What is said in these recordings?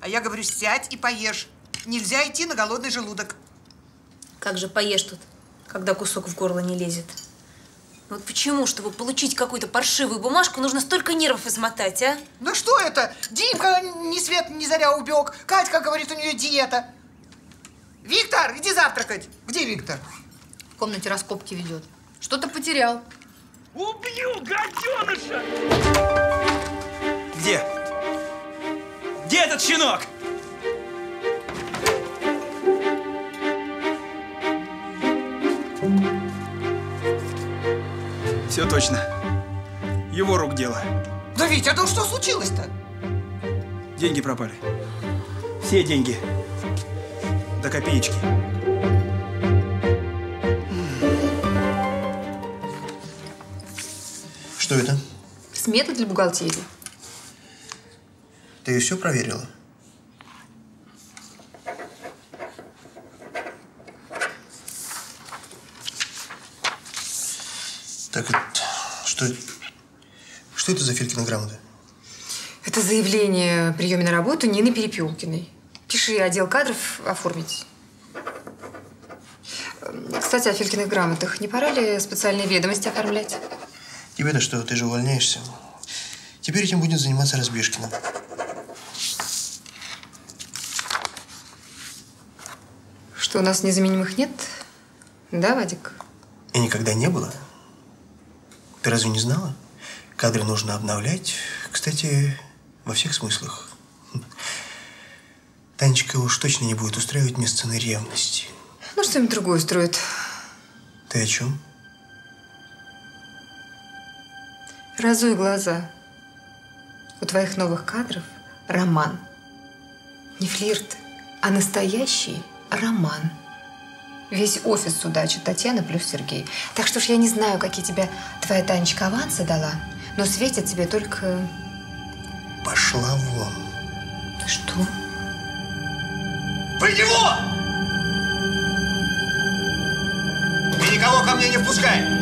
А я говорю, сядь и поешь. Нельзя идти на голодный желудок. Как же поешь тут, когда кусок в горло не лезет? Вот почему, чтобы получить какую-то паршивую бумажку, нужно столько нервов измотать, а? Ну что это? Димка ни свет ни заря убег. Катька говорит, у нее диета. Виктор, иди завтракать. Где Виктор? В комнате раскопки ведет. Что-то потерял. Убью, гаденыша! Где? Где этот щенок? Все точно. Его рук дело. Да, Витя, а что случилось-то? Деньги пропали. Все деньги. До копеечки. Что это? Смета для бухгалтерии. Ты все проверила? Так, что это за Филькина грамота? Это заявление о приеме на работу Нины Перепелкиной. Пиши, отдел кадров оформить. Кстати, о Филькиных грамотах. Не пора ли специальные ведомости оформлять? Тебе-то что, ты же увольняешься. Теперь этим будет заниматься Разбежкина. Что, у нас незаменимых нет? Да, Вадик? И никогда не было. Ты разве не знала? Кадры нужно обновлять. Кстати, во всех смыслах. Танечка уж точно не будет устраивать мне сцены ревности. Ну, что-нибудь другое устроит. Ты о чем? Разуй глаза. У твоих новых кадров роман. Не флирт, а настоящий роман. Весь офис судачит, Татьяна плюс Сергей. Так что ж я не знаю, какие тебе твоя Танечка авансы дала, но светит тебе только… Пошла вон. Что? Вы него! И никого ко мне не впускай!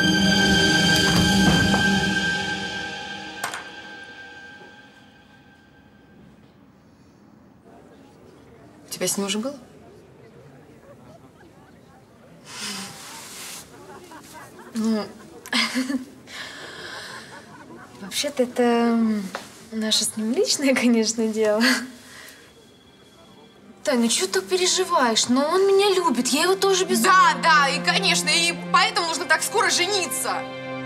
У тебя с ним уже было? Ну, вообще-то это наше с ним личное, конечно, дело. Тань, ну чего ты так переживаешь? Но он меня любит, я его тоже безумно. Да, и конечно, и поэтому нужно так скоро жениться.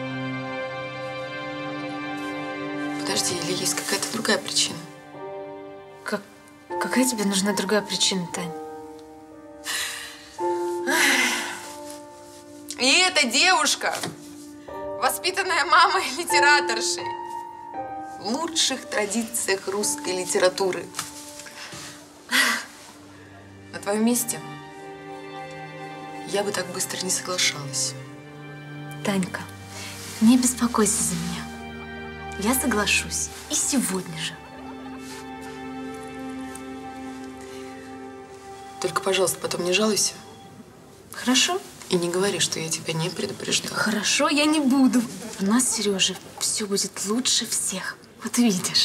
Подожди, или есть какая-то другая причина? Какая тебе нужна другая причина, Тань? И эта девушка, воспитанная мамой литераторшей, в лучших традициях русской литературы. На твоем месте я бы так быстро не соглашалась. Танька, не беспокойся за меня. Я соглашусь. И сегодня же. Только, пожалуйста, потом не жалуйся. Хорошо? И не говори, что я тебя не предупреждала. Хорошо, я не буду. У нас, Сережа, все будет лучше всех. Вот увидишь.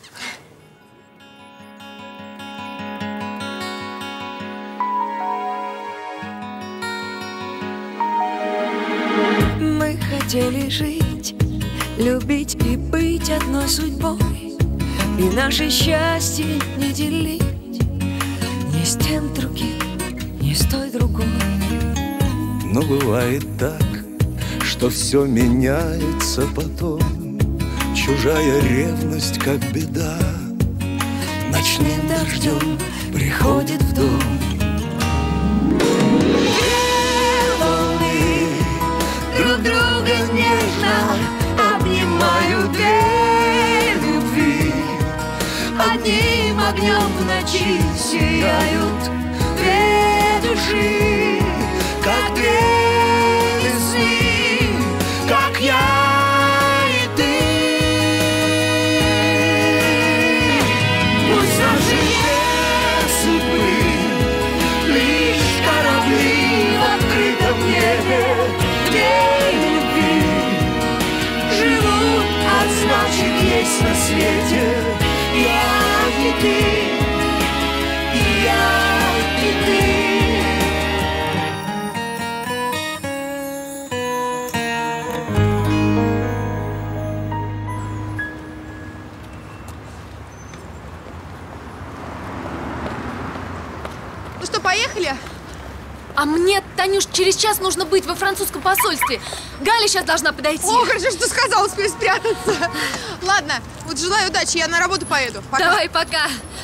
Мы хотели жить, любить и быть одной судьбой, и наше счастье не делить ни с тем другим, ни с той другой. Но бывает так, что все меняется потом. Чужая ревность, как беда, ночным дождем приходит в дом. Две волны друг друга нежно обнимают, две любви одним огнем в ночи сияют, две души, как две весны, как я и ты. Пусть наши две судьбы лишь корабли в открытом небе, где любви живут, а значит есть на свете я и ты. что, поехали? А мне, Танюш, через час нужно быть во французском посольстве. Галя сейчас должна подойти. О, хорошо, что сказала, успею спрятаться. Ладно, вот желаю удачи, я на работу поеду. Пока. Давай, пока.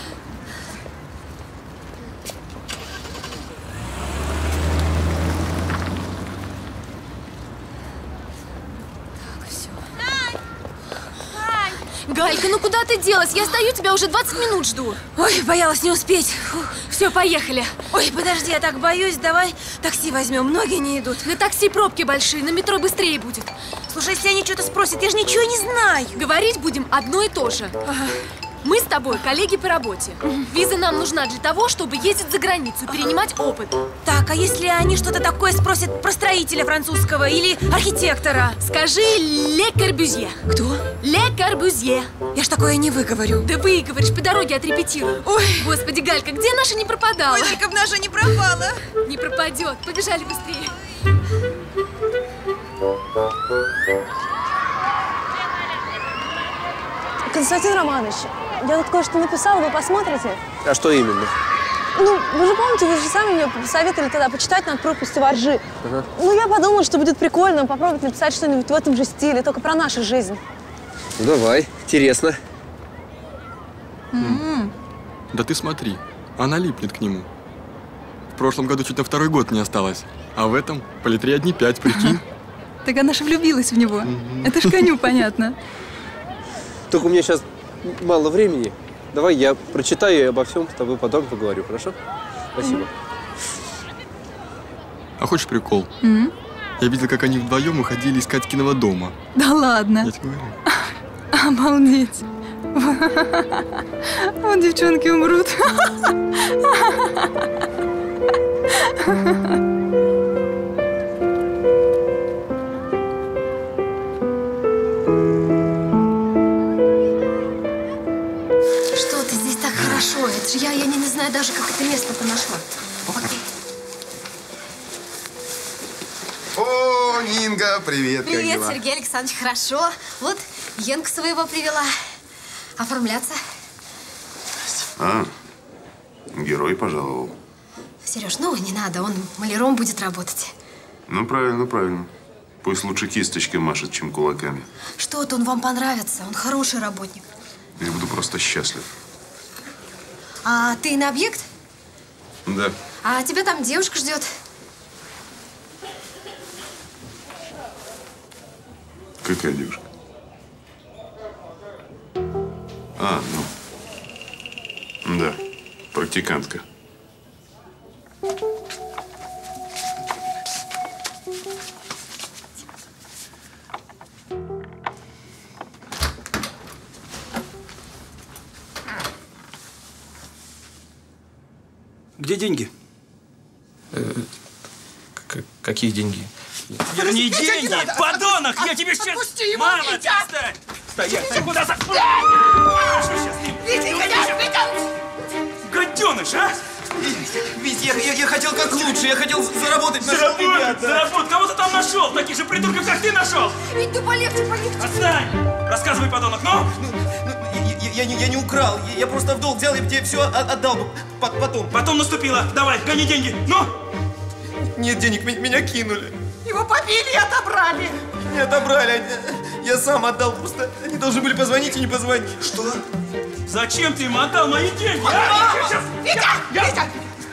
Галька, ну куда ты делась? Я стою, тебя уже 20 минут жду. Ой, боялась не успеть. Все, поехали. Ой, подожди, я так боюсь. Давай такси возьмем. Ноги не идут. На такси пробки большие, на метро быстрее будет. Слушай, если они что-то спросят, я же ничего не знаю. Говорить будем одно и то же. Ага. Мы с тобой коллеги по работе. Виза нам нужна для того, чтобы ездить за границу, перенимать опыт. Так, а если они что-то такое спросят про строителя французского или архитектора? Скажи Ле Корбюзье. Кто? Ле Корбюзье. Я ж такое не выговорю. Да выговоришь, по дороге отрепетирую. Ой. Господи, Галька, где наша не пропадала? Ой, только б наша не пропала. Не пропадет. Побежали быстрее. Константин Романович, я тут кое-что написала, вы посмотрите? А что именно? Ну, вы же помните, вы же сами мне посоветовали тогда почитать над пропастью воржи. Ага. Ну, я подумала, что будет прикольно попробовать написать что-нибудь в этом же стиле, только про нашу жизнь. Ну, давай, интересно. Да ты смотри, она липнет к нему. В прошлом году чуть на 2-й год не осталось, а в этом по литре одни 5, прикинь. Так она же влюбилась в него. Это ж коню понятно. Только у меня сейчас мало времени. Давай я прочитаю и обо всем с тобой потом поговорю, хорошо? Спасибо. А хочешь прикол? Я видел, как они вдвоем уходили из Катькиного дома. Да ладно. Я тебе говорю. Обалдеть. Вот девчонки умрут. Что ты здесь так хорошо? Это же я не знаю даже, как это место-то нашла. О, Нинга, привет, как Привет, дела? Сергей Александрович, хорошо. Вот Янку своего привела. Оформляться. А, герой пожаловал. Сереж, ну не надо, он маляром будет работать. Ну, правильно, правильно. Пусть лучше кисточкой машет, чем кулаками. Что-то он вам понравится, он хороший работник. Я буду просто счастлив. А ты на объект? Да. А тебя там девушка ждет. Какая девушка? А, ну. Да, практикантка. Где деньги? Какие деньги? Верни деньги, подонок! Я тебе сейчас... Отпусти его, Мама, Витя! перестань! Стоять! Ты куда за... Гаденыш, а? Вить, я хотел как лучше, я хотел заработать на Заработать, ребята. заработать! Кого ты там нашел? Таких же придурков, как ты нашел! Ведь ты полегче, полегче. Отстань! Рассказывай, подонок, ну! Я не украл, я просто в долг взял, я тебе все отдал потом. Потом наступило. Давай, гони деньги, ну! Нет денег, меня кинули. Его побили и отобрали. Не отобрали, я сам отдал, просто они должны были позвонить и не позвонили. Что? Зачем ты им отдал мои деньги? Витя!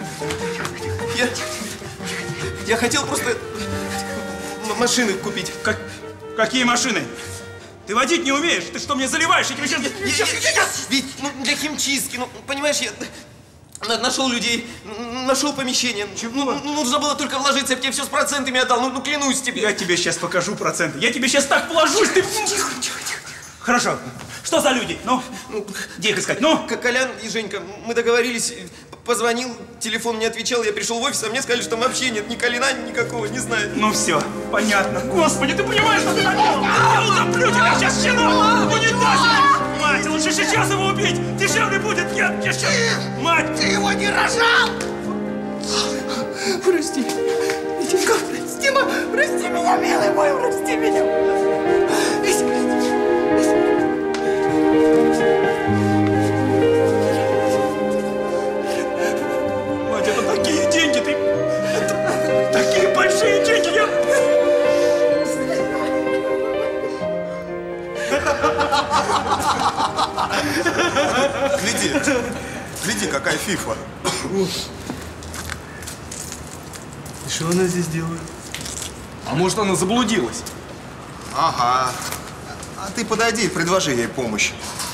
Я хотел просто машины купить. Какие машины? Ты водить не умеешь? Ты что, мне заливаешь? Я тебе сейчас... Вить, ну для химчистки, ну понимаешь, я нашел людей, нашел помещение. Ну, нужно было только вложиться, я тебе все с процентами отдал, ну клянусь тебе. Я тебе сейчас покажу проценты. Я тебе сейчас так вложусь, ты... Тихо. Хорошо. Что за люди? Ну, где их искать? Ну? Колян и Женька, мы договорились, позвонил, телефон не отвечал, я пришел в офис, а мне сказали, что там вообще нет ни Коляна, никакого, не знаю. Ну все, понятно. Господи, ты понимаешь, что ты наделал? Я утоплю тебя сейчас, щенок! В унитазе! Мать, лучше сейчас его убить! Дешевле будет, я сейчас... Мать! Ты его не рожал! Прости. Витенька, прости меня, милый мой, прости меня. Мать, это такие обалдеть! Гляди, какая фифа. И что она здесь делает? А может, она заблудилась? Ага. А ты подойди и предложи ей помощь.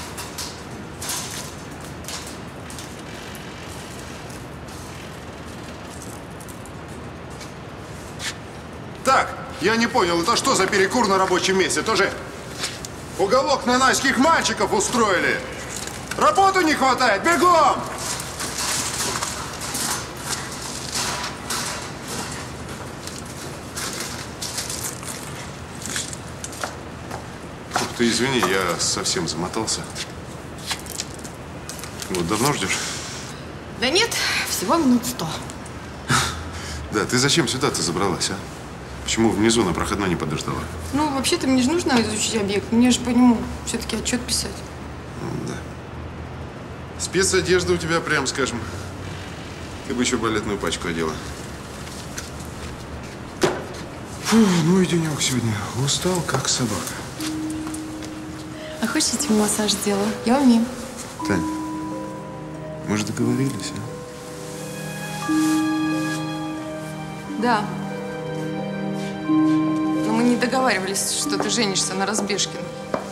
Так, я не понял, это что за перекур на рабочем месте? Тоже уголок нанайских мальчиков устроили. Работы не хватает, бегом! Ух ты, извини, я совсем замотался. Вот давно ждешь? Да нет, всего минут 100. Да, ты зачем сюда-то забралась, а? Почему внизу на проходной не подождала? Ну, вообще-то мне же нужно изучить объект. Мне же по нему все-таки отчет писать. Да. Спецодежда у тебя, прям скажем. Ты бы еще балетную пачку одела. Фу, ну и денек сегодня. Устал, как собака. А хочешь, я тебе массаж сделаю? Я умею. Тань, мы же договорились, а? Да. Но мы не договаривались, что ты женишься на Разбежкина.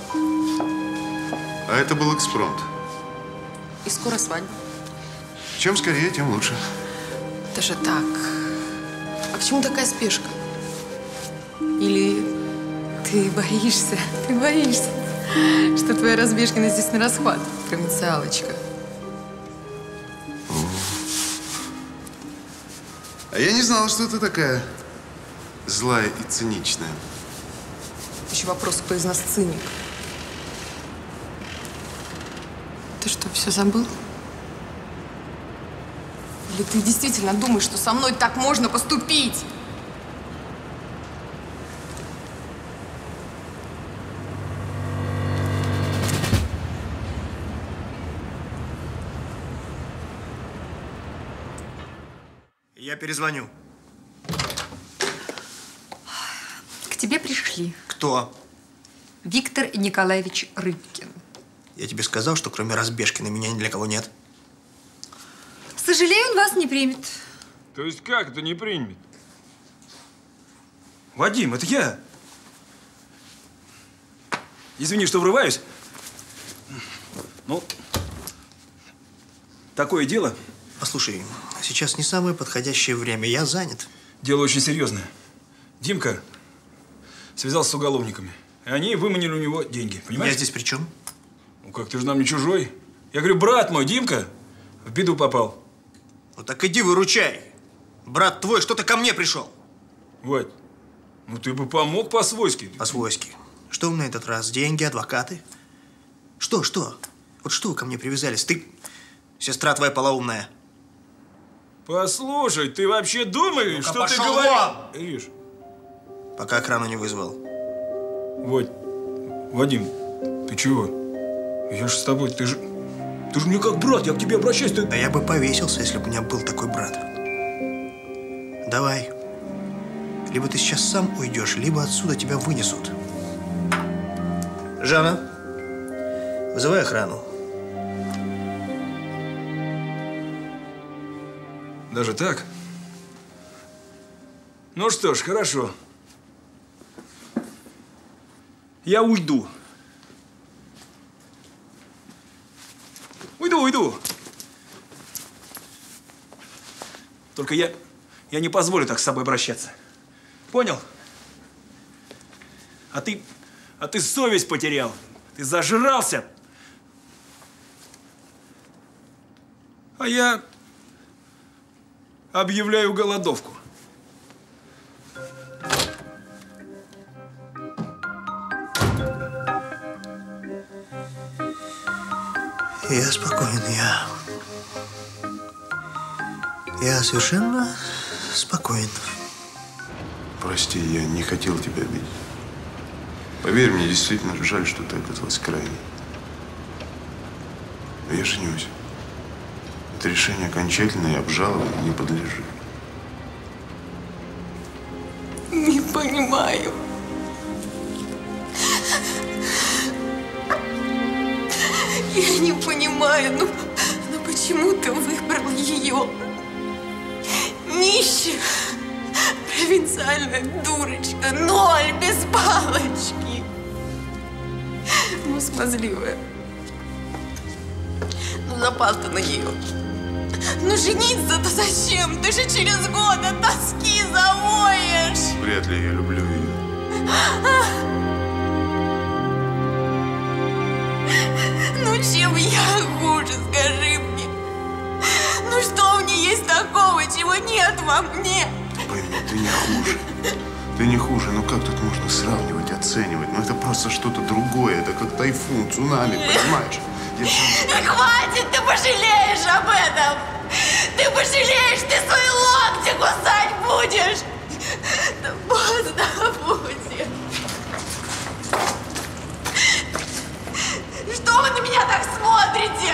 А это был экспромт. И скоро свадьба. Чем скорее, тем лучше. Даже так. А к чему такая спешка? Или ты боишься, что твоя Разбежкина здесь на расхват, провинциалочка? А я не знала, что ты такая злая и циничная. Еще вопрос, кто из нас циник. Ты что, все забыл? Или ты действительно думаешь, что со мной так можно поступить? Я перезвоню. К тебе пришли Кто? Виктор Николаевич Рыбкин. Я тебе сказал, что кроме Разбежкина меня ни для кого нет. Сожалею, он вас не примет. То есть как это не примет? Вадим, это я. Извини, что врываюсь. Ну, такое дело. Послушай, сейчас не самое подходящее время. Я занят. Дело очень серьезное. Димка связался с уголовниками. И они выманили у него деньги. Понимаешь? Я здесь при чем? Ну как, ты же нам не чужой. Я говорю, брат мой, Димка, в беду попал. Ну так иди выручай. Брат твой что-то ко мне пришел. Вадь, ну ты бы помог по-свойски. По-свойски. Что на этот раз? Деньги, адвокаты? Что? Вот что вы ко мне привязались? Ты, сестра твоя полоумная. Послушай, ты вообще думаешь, Ну-ка, что ты пошел говоришь? вон! Ишь. Пока охрану не вызвал. Вадь, Вадим, ты чего? Я же с тобой, ты же мне как брат, я к тебе обращаюсь. Да я бы повесился, если бы у меня был такой брат. Давай. Либо ты сейчас сам уйдешь, либо отсюда тебя вынесут. Жанна, вызывай охрану. Даже так? Ну что ж, хорошо. Я уйду. Уйду. Только я не позволю так с собой обращаться. Понял? А ты совесть потерял. Ты зажрался. А я объявляю голодовку. Я спокоен, я совершенно спокоен. Прости, я не хотел тебя обидеть. Поверь мне, действительно жаль, что ты оказалась крайней. Но я женюсь. Это решение окончательное и обжалованию не подлежит. Не понимаю. Я не понимаю, ну почему ты выбрал ее? Нищая, провинциальная дурочка, ноль, без палочки. Ну, смазливая. Ну, запал ты на нее. Ну, жениться-то зачем? Ты же через год от тоски завоешь. Вряд ли я люблю ее. Ну, чем я хуже, скажи мне? Ну, что в ней есть такого, чего нет во мне? Пойми, ты не хуже. Ты не хуже. Ну как тут можно сравнивать, оценивать? Ну это просто что-то другое. Это как тайфун, цунами, понимаешь? Хватит, ты пожалеешь об этом! Ты пожалеешь, ты свои локти кусать будешь! Да поздно будет! Что вы на меня так смотрите?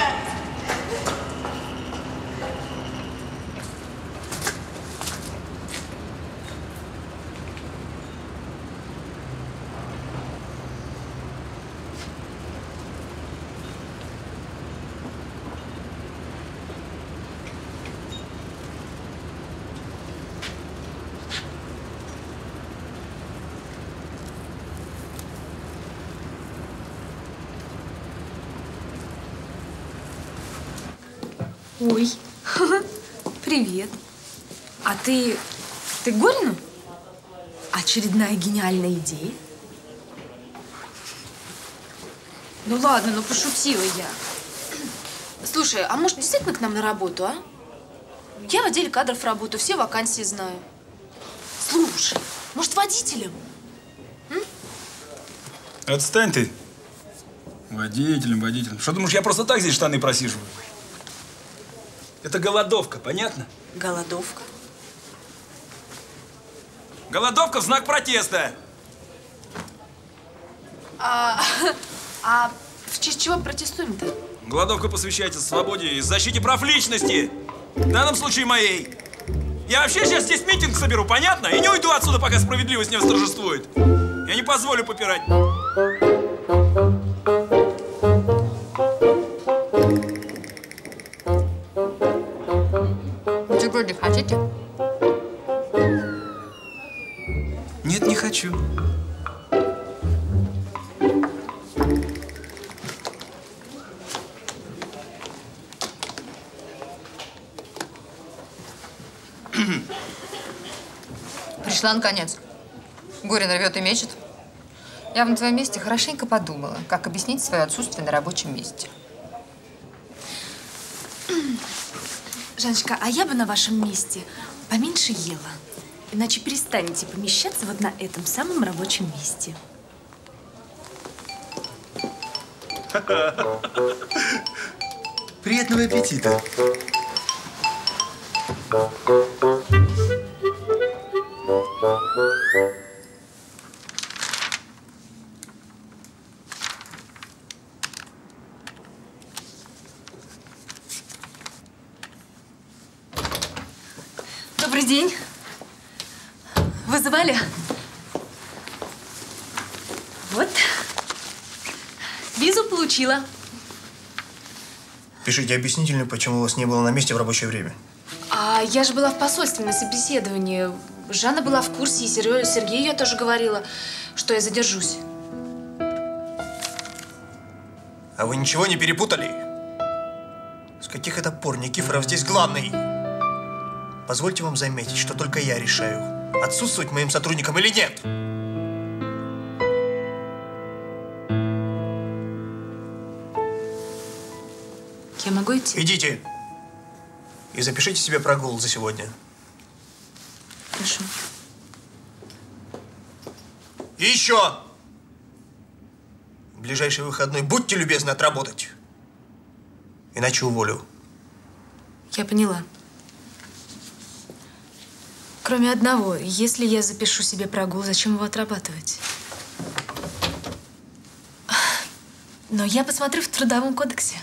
Ой, привет. А ты Горину? Очередная гениальная идея? Ну ладно, ну пошутила я. Слушай, а может действительно к нам на работу, а? Я в отделе кадров работаю, все вакансии знаю. Слушай, может водителем? Отстань ты. Водителем. Что думаешь, я просто так здесь штаны просиживаю? Это голодовка, понятно? Голодовка? Голодовка в знак протеста. А в честь чего протестуем-то? Голодовка посвящается свободе и защите прав личности. В данном случае моей. Я вообще сейчас здесь митинг соберу, понятно? И не уйду отсюда, пока справедливость не восторжествует. Я не позволю попирать. Бутерброды хотите? Нет, не хочу. Пришла наконец. Горин рвет и мечет. Я бы на твоем месте хорошенько подумала, как объяснить свое отсутствие на рабочем месте. Жанночка, а я бы на вашем месте поменьше ела. Иначе перестанете помещаться вот на этом самом рабочем месте. Приятного аппетита. Добрый день. Вызывали? Вот. Визу получила. Пишите объяснительную, почему вас не было на месте в рабочее время. А я же была в посольстве на собеседовании. Жанна была в курсе, и Сергей ее тоже говорила, что я задержусь. А вы ничего не перепутали? С каких это пор Никифоров здесь главный? Позвольте вам заметить, что только я решаю, отсутствовать моим сотрудникам или нет. Я могу идти? Идите. И запишите себе прогул за сегодня. Хорошо. И еще! В ближайший выходной будьте любезны отработать. Иначе уволю. Я поняла. Кроме одного, если я запишу себе прогул, зачем его отрабатывать? Но я посмотрю в Трудовом кодексе.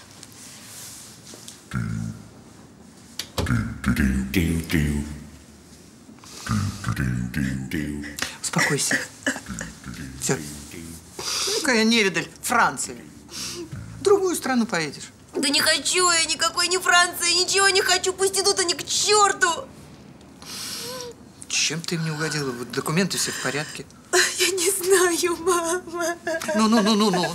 Успокойся. Все. Ну-ка, невидаль, Франция. В другую страну поедешь. Да не хочу я никакой ни Франции, ничего не хочу. Пусть идут они к черту. Чем ты мне угодила? Вот документы все в порядке. Я не знаю, мама. Ну.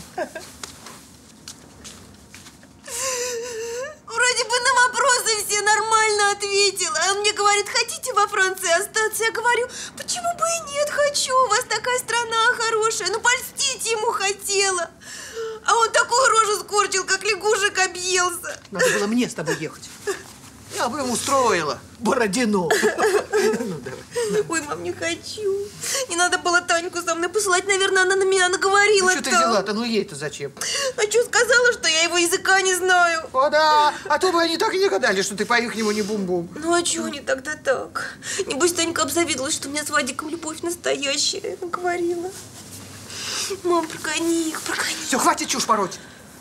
Вроде бы на вопросы все нормально ответила. Он мне говорит, хотите во Франции остаться? Я говорю, почему бы и нет, хочу. У вас такая страна хорошая. Ну, польстить ему хотела. А он такую рожу скорчил, как лягушек объелся. Надо было мне с тобой ехать. Я бы ему устроила Бородину. Ну, давай. Ой, мам, не хочу. Не надо было Таньку со мной посылать. Наверное, она на меня наговорила. Ну, что ты взяла-то? Ну, ей-то зачем? А что сказала, что я его языка не знаю? О, да. А то бы они так и не гадали, что ты по-ихнему не бум-бум. Ну, а чего они тогда так? Небось, Танька обзавидовалась, что у меня с Вадиком любовь настоящая. Она говорила. Мам, прогони их, прогони. Все, хватит чушь пороть.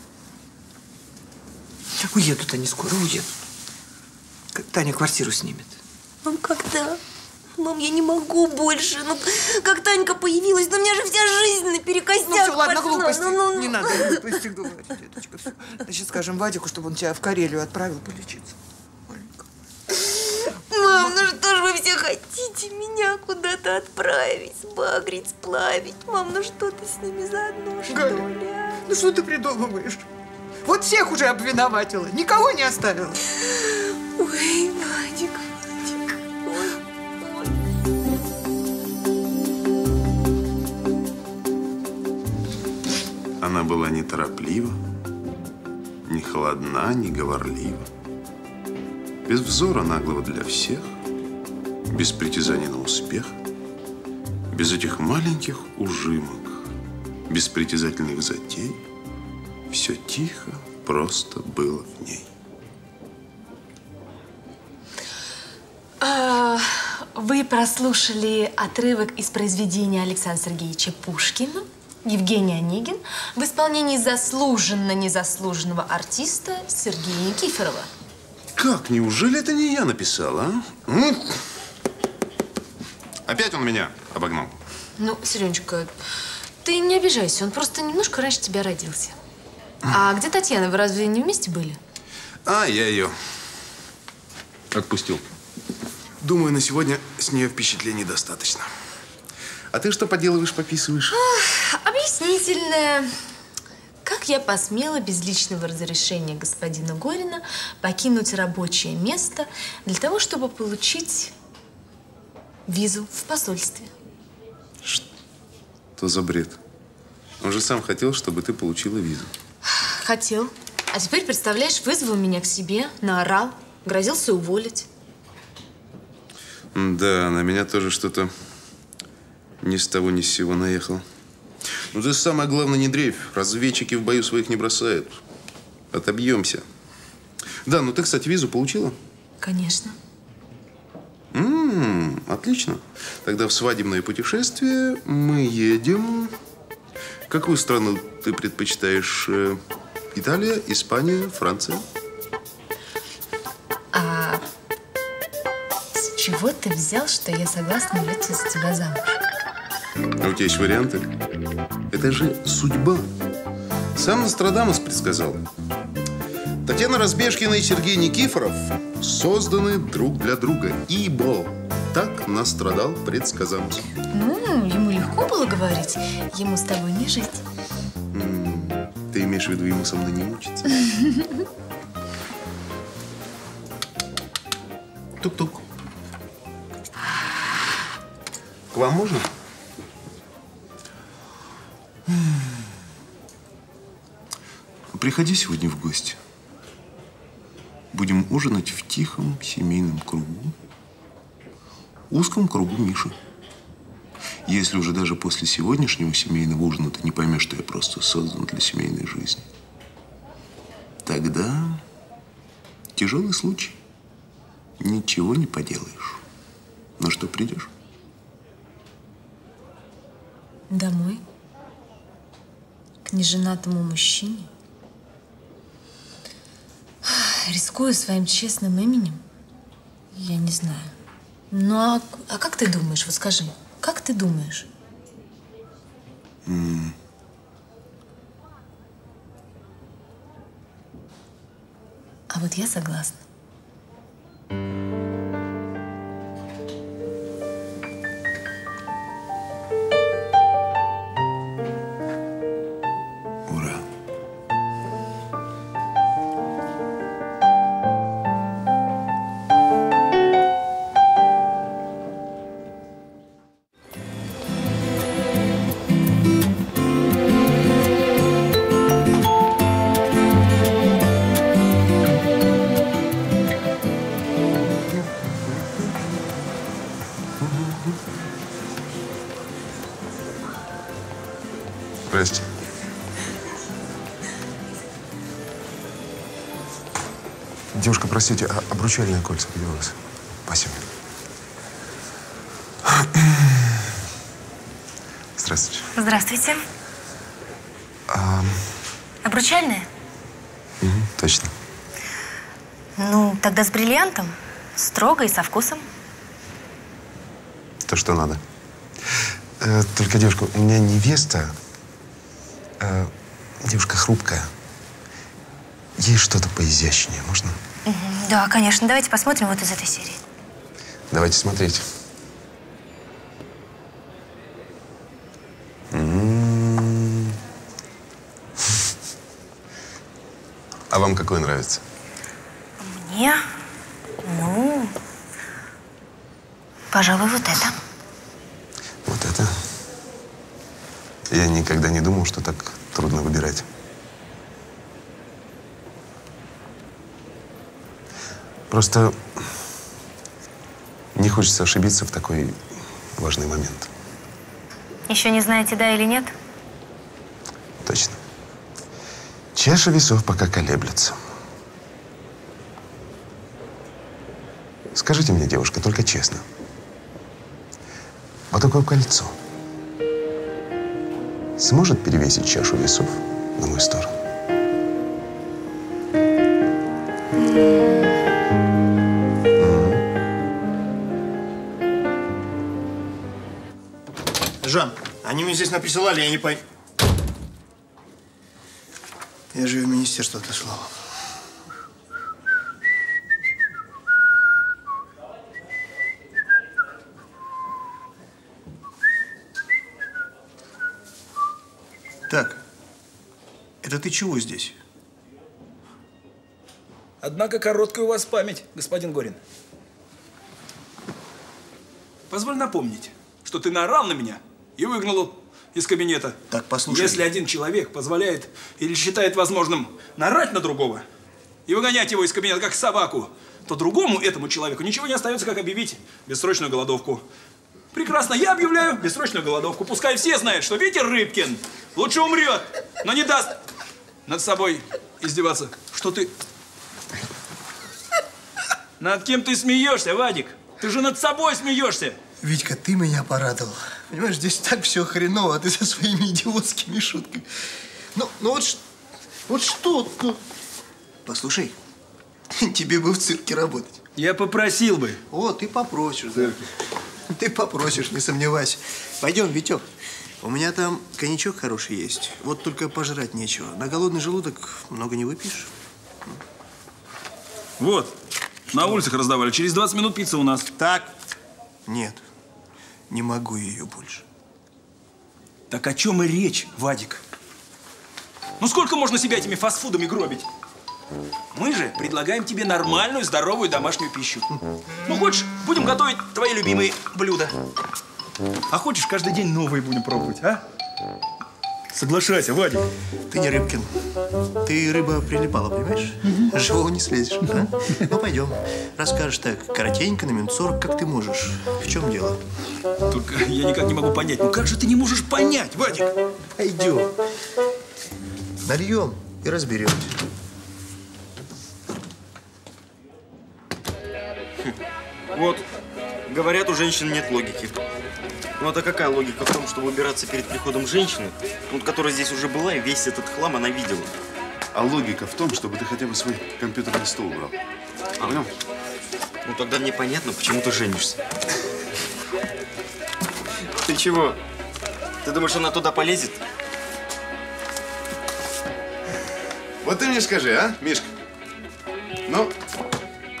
Уедут они скоро, уедут. Таня квартиру снимет. Мам, когда? Мам, я не могу больше. Ну, как Танька появилась, ну, у меня же вся жизнь наперекосяк. Ну, все, ладно, пошла. глупости. Не надо глупости говорить, деточка. Все. Значит, скажем Вадику, чтобы он тебя в Карелию отправил полечиться. Мам, ну что ж вы все хотите меня куда-то отправить, сбагрить, сплавить? Мам, ну что ты с ними заодно, что ли? Ну что ты придумываешь? Вот всех уже обвиноватила, никого не оставила. Ой, Вадик, Она была нетороплива, не холодна, не говорлива. Без взора наглого для всех, без притязаний на успех, без этих маленьких ужимок, без притязательных затей, все тихо, просто было в ней. Вы прослушали отрывок из произведения Александра Сергеевича Пушкина «Евгений Онегин» в исполнении заслуженно-незаслуженного артиста Сергея Никифорова. Как? Неужели это не я написала, а? Опять он меня обогнал. Ну, Серенечка, ты не обижайся, он просто немножко раньше тебя родился. А где Татьяна? Вы разве не вместе были? А, я ее отпустил. Думаю, на сегодня с нее впечатлений достаточно. А ты что поделываешь, пописываешь? Объяснительная. Как я посмела без личного разрешения господина Горина покинуть рабочее место для того, чтобы получить визу в посольстве? Что за бред? Он же сам хотел, чтобы ты получила визу. Хотел. А теперь, представляешь, вызвал меня к себе, наорал, грозился уволить. Да, на меня тоже что-то ни с того ни с сего наехал. Ну ты самое главное не дрейфь. Разведчики в бою своих не бросают. Отобьемся. Да, ну ты, кстати, визу получила? Конечно. Отлично. Тогда в свадебное путешествие мы едем. Какую страну ты предпочитаешь? Италия, Испания, Франция? А с чего ты взял, что я согласна выйти за тебя замуж? А у тебя есть варианты? Это же судьба. Сам Нострадамус предсказал. Татьяна Разбежкина и Сергей Никифоров созданы друг для друга. Ибо так настрадал предсказамус. Ну, ему легко было говорить. Ему с тобой не жить. Ты имеешь в виду, ему со мной не мучиться? Тук-тук. К вам можно? Приходи сегодня в гости. Будем ужинать в тихом семейном кругу. Узком кругу Миши. Если уже даже после сегодняшнего семейного ужина ты не поймешь, что я просто создан для семейной жизни, тогда тяжелый случай. Ничего не поделаешь. Ну что, придешь? Домой? К неженатому мужчине? Рискую своим честным именем? Я не знаю. Ну, а как ты думаешь? Вот скажи, как ты думаешь? А вот я согласна. Ура. Здрасте. Девушка, простите, а обручальное кольцо где у вас? Спасибо. Здравствуйте. Здравствуйте. Обручальное? Точно. Ну, тогда с бриллиантом. Строго и со вкусом. То, что надо. Только, девушка, у меня невеста, девушка хрупкая. Ей что-то поизящнее, можно? Да, конечно. Давайте посмотрим вот из этой серии. Давайте смотреть. А вам какой нравится? Мне? Ну, пожалуй, вот это. Вот это? Я никогда не думал, что так трудно выбирать. Просто не хочется ошибиться в такой важный момент. Еще не знаете, да или нет? Точно. Чаша весов пока колеблется. Скажите мне, девушка, только честно. Вот такое кольцо сможет перевесить чашу весов на мою сторону? Жан, они мне здесь наприсылали, я не пойму. Я же в министерство отослал. Так, это ты чего здесь? Однако короткая у вас память, господин Горин. Позволь напомнить, что ты наорал на меня и выгнал из кабинета. Так, послушай. Если один человек позволяет или считает возможным наорать на другого и выгонять его из кабинета как собаку, то другому этому человеку ничего не остается, как объявить бессрочную голодовку. Прекрасно, я объявляю бессрочную голодовку. Пускай все знают, что Витя Рыбкин лучше умрет, но не даст над собой издеваться. Что ты? Над кем ты смеешься, Вадик? Ты же над собой смеешься. Витька, ты меня порадовал. Понимаешь, здесь так все хреново, а ты со своими идиотскими шутками. Ну вот что? Послушай, тебе бы в цирке работать. Я попросил бы. О, ты попросишь. Да. Ты попросишь, не сомневайся. Пойдем, Витек. У меня там коньячок хороший есть. Вот только пожрать нечего. На голодный желудок много не выпьешь. Вот, на улицах раздавали. Через 20 минут пицца у нас. Так. Нет, не могу ее больше. Так о чем и речь, Вадик? Ну сколько можно себя этими фастфудами гробить? Мы же предлагаем тебе нормальную, здоровую домашнюю пищу. Ну хочешь, будем готовить твои любимые блюда. А хочешь, каждый день новые будем пробовать, а? Соглашайся, Вадик. Ты не Рыбкин. Ты рыба прилипала, понимаешь? Живого не слезешь, а? Ну, пойдем. Расскажешь так, коротенько, на минут 40, как ты можешь. В чем дело? Только я никак не могу понять. Ну как же ты не можешь понять, Вадик? Пойдем. Нальем и разберемся. Вот, говорят, у женщин нет логики. Ну, а какая логика в том, чтобы убираться перед приходом женщины, вот, которая здесь уже была, и весь этот хлам она видела? А логика в том, чтобы ты хотя бы свой компьютерный стол убрал. Понял? Ну, тогда мне понятно, почему ты женишься. Ты чего? Ты думаешь, она туда полезет? Вот ты мне скажи, а, Мишка?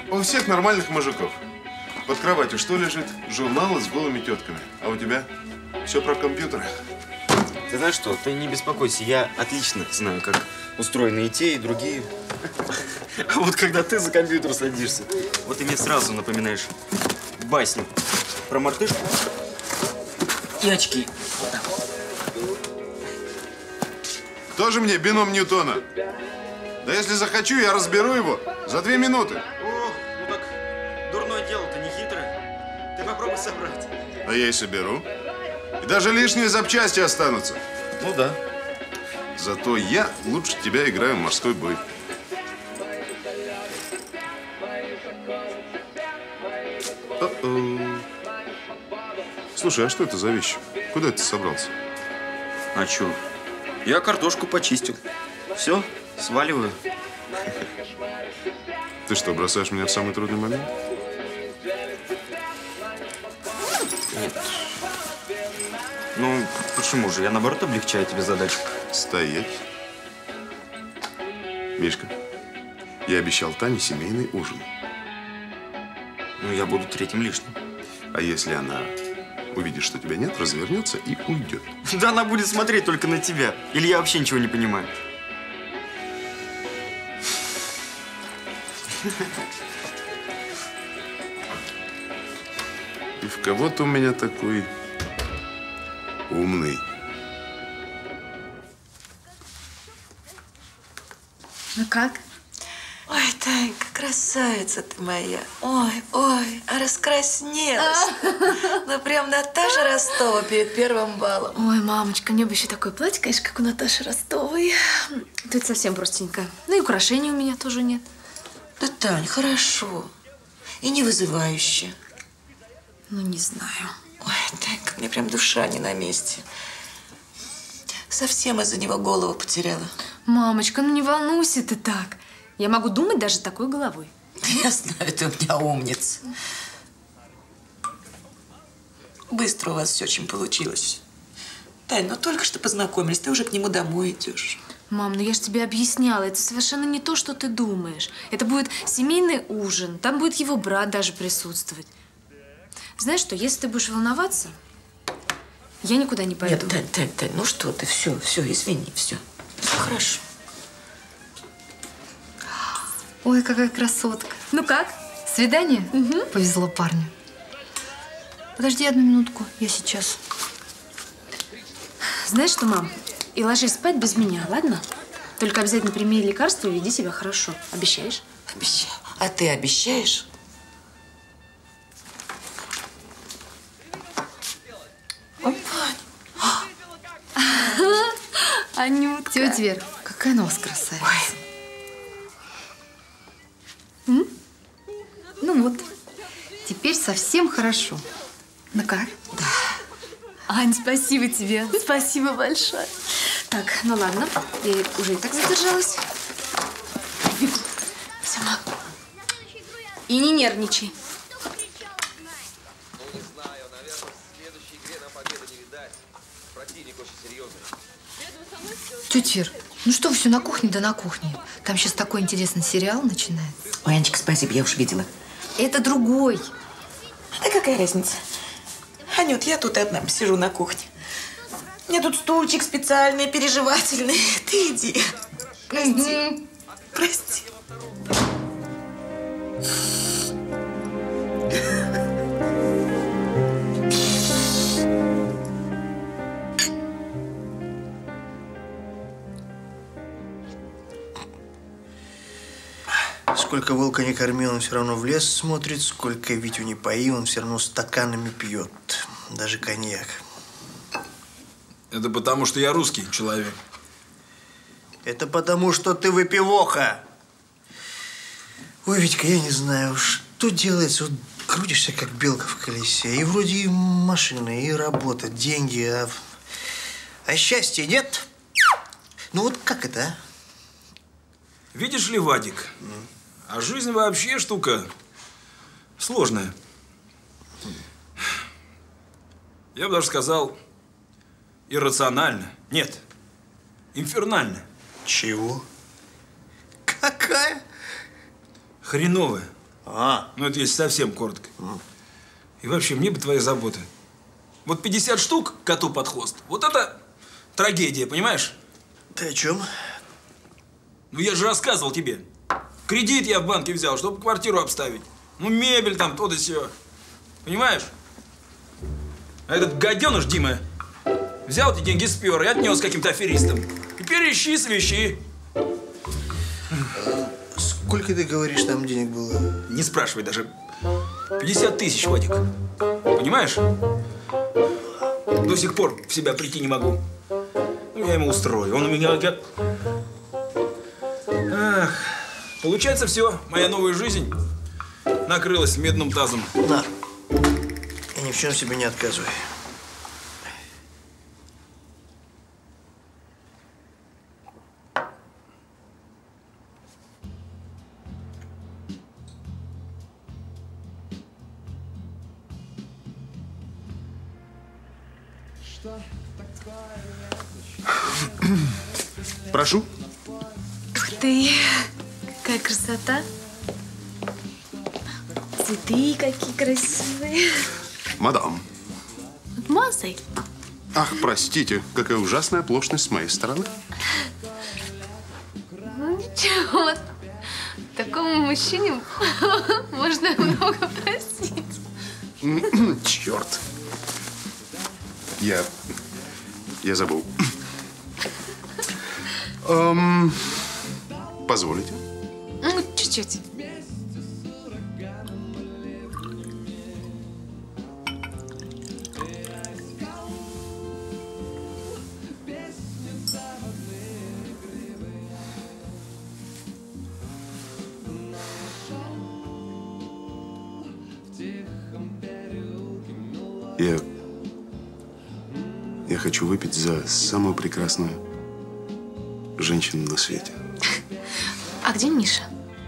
У всех нормальных мужиков. Под кроватью что лежит? Журналы с голыми тетками. А у тебя все про компьютеры. Ты знаешь что, ты не беспокойся, я отлично знаю, как устроены и те, и другие. А вот когда ты за компьютер садишься, вот ты мне сразу напоминаешь басню про мартышку и очки. Тоже мне бином Ньютона. Да если захочу, я разберу его за 2 минуты. О, ну так дурное дело-то не хитрое. Ты попробуй собрать. А я и соберу. И даже лишние запчасти останутся. Ну да. Зато я лучше тебя играю в морской бой. Слушай, а что это за вещи? Куда ты собрался? А чё? Я картошку почистил. Все, сваливаю. Ты что, бросаешь меня в самый трудный момент? Нет. Ну, почему же? Я, наоборот, облегчаю тебе задачу. Стоять. Мишка, я обещал Тане семейный ужин. Ну, я буду третьим лишним. А если она увидит, что тебя нет, развернется и уйдет? Да она будет смотреть только на тебя. Или я вообще ничего не понимаю. И в кого-то у меня такой умный. Ну как? Ой, Танька, красавица ты моя. Ой, ой, а раскраснелась. Ну, прям Наташа Ростова перед первым балом. Ой, мамочка, мне бы еще такое платье, конечно, как у Наташи Ростовой. Тут совсем простенькое. Ну и украшений у меня тоже нет. Да, Тань, хорошо. И не вызывающе. Ну, не знаю. Ой, Танька, мне прям душа не на месте. Совсем из-за него голову потеряла. Мамочка, ну не волнуйся ты так. Я могу думать даже такой головой. Я знаю, ты у меня умница. Быстро у вас все очень получилось. Тань, ну только что познакомились, ты уже к нему домой идешь. Мам, ну я же тебе объясняла, это совершенно не то, что ты думаешь. Это будет семейный ужин, там будет его брат даже присутствовать. Знаешь что, если ты будешь волноваться, я никуда не пойду. Нет, Тань, ну что ты, все, извини, все хорошо. Ой, какая красотка. Ну как? Свидание? Угу. Повезло парню. Подожди 1 минутку, я сейчас. Знаешь что, мам? И ложись спать без меня, ладно? Только обязательно прими лекарства и веди себя хорошо. Обещаешь? Обещаю. А ты обещаешь? Ой, Анютка. Тетя Вер, какая она у вас красавица. Ну вот, теперь совсем хорошо. Ну как? Да. Ань, спасибо тебе. Спасибо большое. Так, ну ладно. Я уже и так задержалась. Все, мам. И не нервничай. Тетя Вер, ну что вы все на кухне да на кухне? Там сейчас такой интересный сериал начинается. Ой, Анечка, спасибо, я уж видела. Это другой. Да какая разница? Анют, я тут одна сижу на кухне. У меня тут стульчик специальный, переживательный. Ты иди. Прости. Прости. Сколько волка не корми, он все равно в лес смотрит. Сколько Витю не пои, он все равно стаканами пьет. Даже коньяк. Это потому, что я русский человек. Это потому, что ты выпивоха. Ой, Витька, я не знаю, что делается. Вот крутишься, как белка в колесе. И вроде и машины, и работа, деньги, а счастья нет. Ну вот как это, а? Видишь ли, Вадик, а жизнь вообще штука сложная. Я бы даже сказал, иррационально. Нет, инфернально. Чего? Какая? Хреновая. Ну, это если совсем коротко. И вообще, мне бы твоя забота. Вот 50 штук коту под хвост. Вот это трагедия, понимаешь? Ты о чем? Ну, я же рассказывал тебе. Кредит я в банке взял, чтобы квартиру обставить. Ну, мебель там, то да сё. Понимаешь? А этот гаденыш, Дима, взял эти деньги, спер и отнес каким-то аферистам. Теперь ищи, свищи. Сколько, ты говоришь, там денег было? Не спрашивай даже. 50 тысяч, Вадик. Понимаешь? До сих пор в себя прийти не могу. Ну, я ему устрою. Он у меня... Ах, получается, все. Моя новая жизнь накрылась медным тазом. На. И ни в чем себе не отказывай. Прошу. Ух ты, какая красота. Цветы какие красивые. Мадам. Мазай. Ах, простите, какая ужасная оплошность с моей стороны. Ну ничего, такому мужчине можно много простить. Черт. Я забыл. Позволите? Ну, чуть-чуть. Я хочу выпить за самую прекрасную женщину на свете. А где Миша?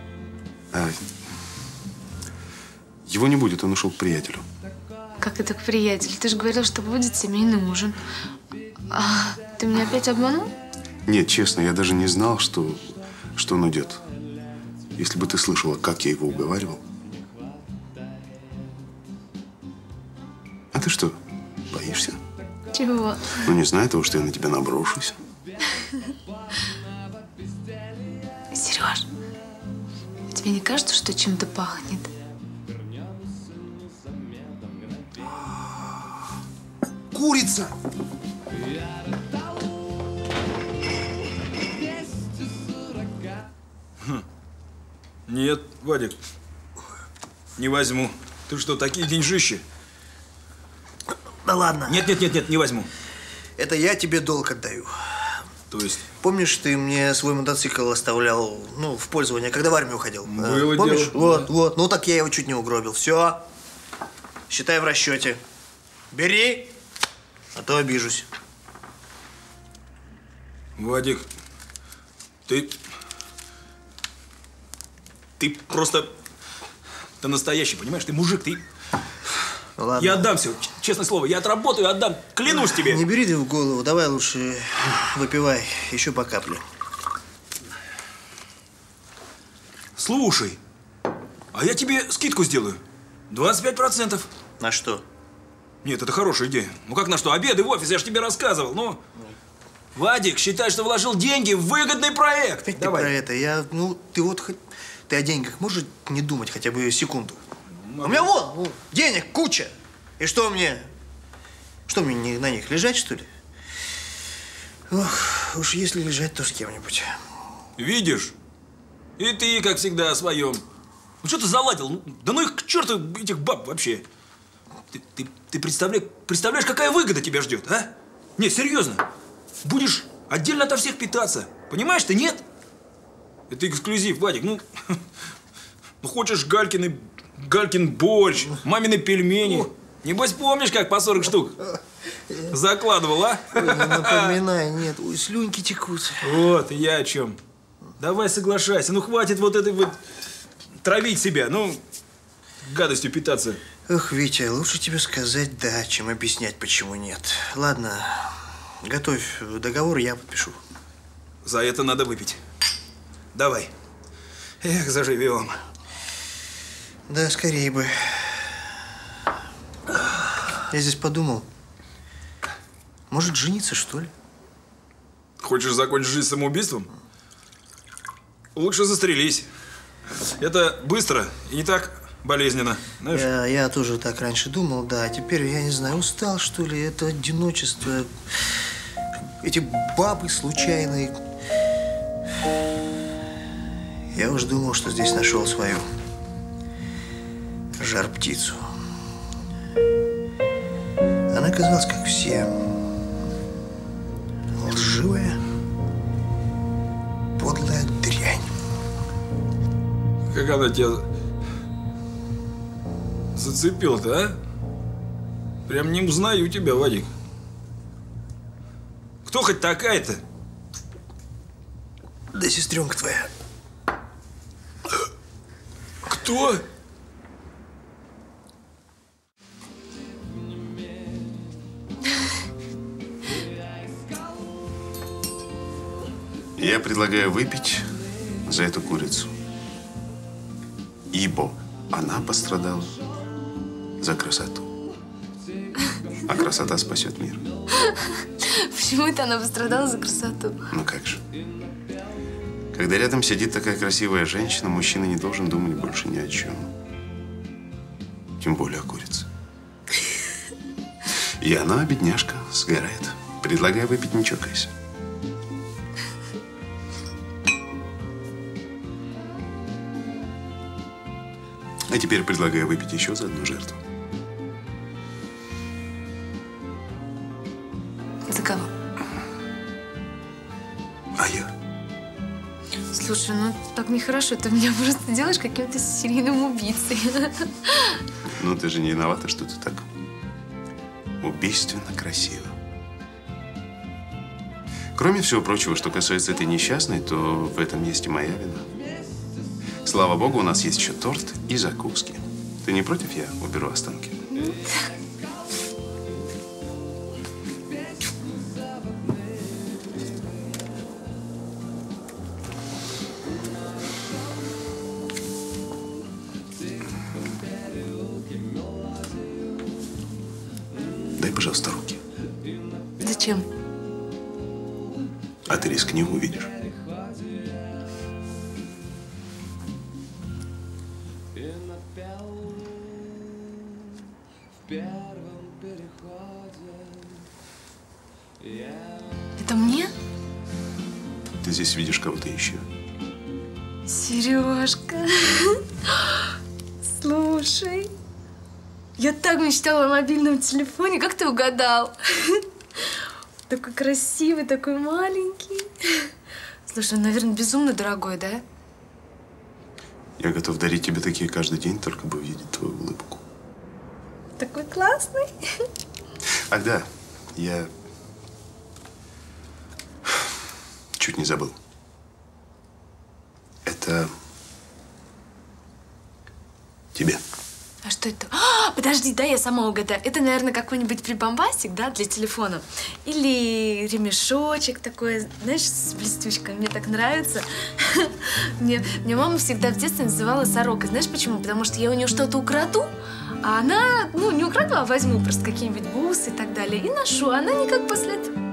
Его не будет, он ушел к приятелю. Как это к приятелю? Ты же говорил, что будет семейный ужин. А, ты меня опять обманул? Нет, честно, я даже не знал, что он идет. Если бы ты слышала, как я его уговаривал. А ты что, боишься? Чего? Ну, не знаю того, что я на тебя наброшусь. Сереж, тебе не кажется, что чем-то пахнет? Курица! Нет, Вадик, не возьму. Ты что, такие деньжищи? Да ладно. Нет, не возьму. Это я тебе долг отдаю. То есть? Помнишь, ты мне свой мотоцикл оставлял, ну, в пользование, когда в армию уходил? Было Помнишь? дело. Вот. Ну, так я его чуть не угробил. Все. Считай в расчете. Бери, а то обижусь. Вадик, ты просто... Ты настоящий, понимаешь? Ты мужик, ты... Ладно. Я отдам все, честное слово. Я отработаю, отдам. Клянусь тебе. Не бери ты в голову. Давай лучше выпивай. Еще по капле. Слушай, а я тебе скидку сделаю. 25%. На что? Нет, это хорошая идея. Ну как на что? Обеды в офисе, я же тебе рассказывал. Ну, Вадик, считай, что вложил деньги в выгодный проект. Опять Давай. ты про это. Ты вот хоть... Ты о деньгах можешь не думать хотя бы секунду? У меня вон денег куча. И что мне? Что мне не на них лежать, что ли? Ох, уж если лежать, то с кем-нибудь. Видишь? И ты, как всегда, о своем. Ну что ты заладил? Да ну их к черту, этих баб вообще. Ты представляешь, какая выгода тебя ждет, а? Нет, серьезно. Будешь отдельно ото всех питаться. Понимаешь ты, нет? Это эксклюзив, Вадик. Ну хочешь Галькин борщ, мамины пельмени. Небось, помнишь, как по 40 штук закладывал, а? Ой, не напоминай, нет. Ой, слюньки текут. Вот, я о чем. Давай соглашайся. Ну, хватит вот этой вот травить себя. Ну, гадостью питаться. Ох, Витя, лучше тебе сказать «да», чем объяснять, почему нет. Ладно, готовь договор, я подпишу. За это надо выпить. Давай. Эх, заживем. Да, скорее бы. Я здесь подумал, может, жениться, что ли? Хочешь закончить жизнь самоубийством? Лучше застрелись. Это быстро и не так болезненно, знаешь? Я тоже так раньше думал, да. А теперь, я не знаю, устал, что ли, это одиночество. Эти бабы случайные. Я уж думал, что здесь нашел свою жар-птицу. Она оказалась, как все, лживая, подлая дрянь. Как она тебя зацепила-то, а? Прям не узнаю тебя, Вадик. Кто хоть такая-то? Да сестренка твоя. Кто? Я предлагаю выпить за эту курицу. Ибо она пострадала за красоту. А красота спасет мир. Почему это она пострадала за красоту? Ну как же. Когда рядом сидит такая красивая женщина, мужчина не должен думать больше ни о чем. Тем более о курице. И она, бедняжка, сгорает. Предлагаю выпить, не чокаясь. А теперь предлагаю выпить еще за одну жертву. За кого? А я? Слушай, ну так нехорошо. Ты меня просто делаешь каким-то серийным убийцей. Ну, ты же не виновата, что ты так убийственно красива. Кроме всего прочего, что касается этой несчастной, то в этом есть и моя вина. Слава богу, у нас есть еще торт и закуски. Ты не против, я уберу останки? Дай, пожалуйста, руки. Зачем? А ты рискни, увидишь. Это мне? Ты здесь видишь кого-то еще? Сережка. Слушай, я так мечтала о мобильном телефоне. Как ты угадал? Такой красивый, такой маленький. Слушай, он, наверное, безумно дорогой, да? Я готов дарить тебе такие каждый день, только бы увидеть твою улыбку. Такой классный. Ах да, я чуть не забыл. Это тебе. А что это? А, подожди, да, я сама угадаю. Это, наверное, какой-нибудь прибамбасик, да, для телефона. Или ремешочек такой, знаешь, с блестючкой. Мне так нравится. Мне мама всегда в детстве называла сорокой. Знаешь почему? Потому что я у нее что-то украду, а она, ну, не украду, а возьму просто какие-нибудь бусы и так далее. И ношу. Она никак после этого